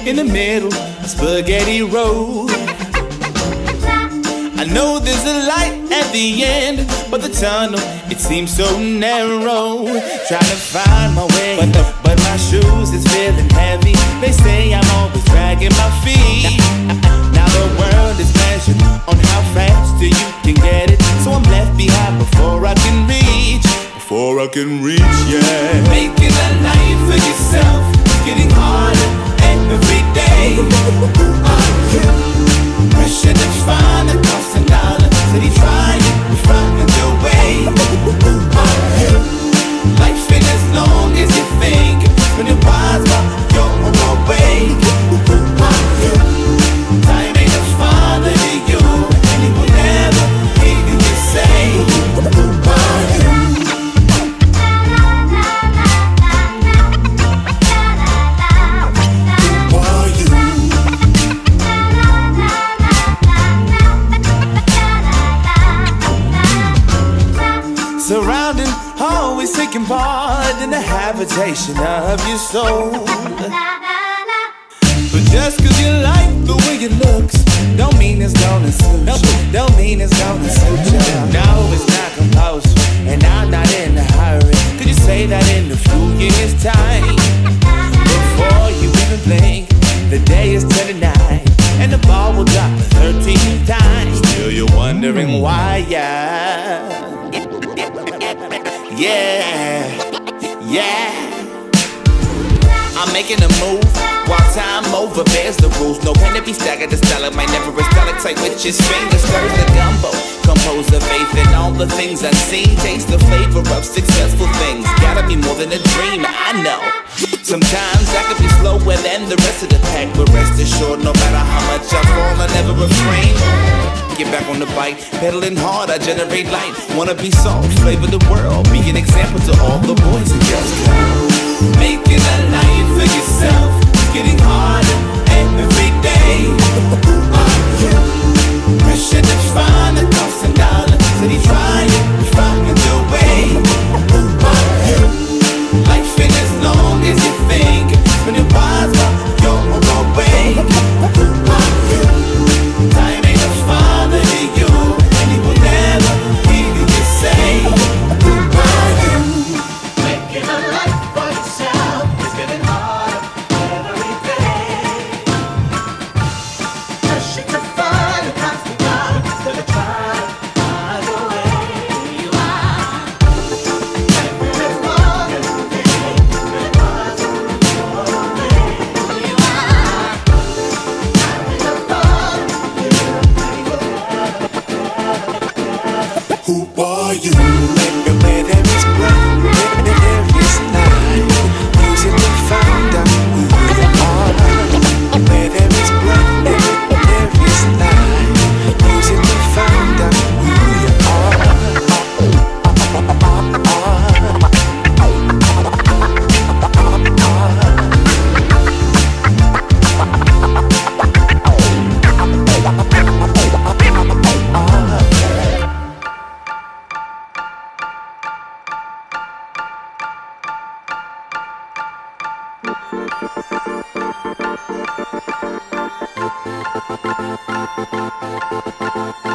in the middle of spaghetti road. I know there's a light at the end, but the tunnel, it seems so narrow. Trying to find my way, but my shoes is feeling heavy. They say I'm always dragging my feet. Now the world is measured on how fast you can get it, so I'm left behind before I can reach. Before I can reach, yeah. Making a life for yourself is getting harder every day. Pressure to find the cost and dollar, city trying to find your way. Life ain't as long as you think, when you're wise while you're on your way. Time ain't a father to you, and he will never hear you say. Surrounding, always taking part in the habitation of your soul. But just cause you like the way it looks, don't mean it's gonna suit you. Don't mean it's gonna suit you. No, it's not compulsory, and I'm not in a hurry. Could you say that in a few years' time? Before you even blink, the day is 29, and the ball will drop the 13th time. Still you're wondering why, yeah. I'm making a move while time over bears the rules. No pen to be staggered, the style might never a stalactite with your fingers. Stir the gumbo, compose the faith in all the things unseen. Taste the flavor of successful things. Gotta be more than a dream, I know. Sometimes I could be slower than the rest of the pack, but rest assured, no matter how much I fall, I never refrain. Get back on the bike, pedaling hard, I generate light. Wanna be soft, flavor the world, be an example to all the boys and girls. Making a life for yourself, getting harder every day. Pressure to find the cost and dollar, city trying to find your way. Life ain't as long as you think, when you're wise while you're on your way. Time ain't a father to you, and he will never hear you say. Making a life for yourself is getting harder every day. Pressure to find a constant dollar, instead of trying to find a way. You are. Life ain't as long as you think, when it was your way. You are. Time ain't a father to you, and he will never. Who are you? Where there is breath, where there is life, use it to find out who you are. Where there is breath, where there is life, use it to find out who you are.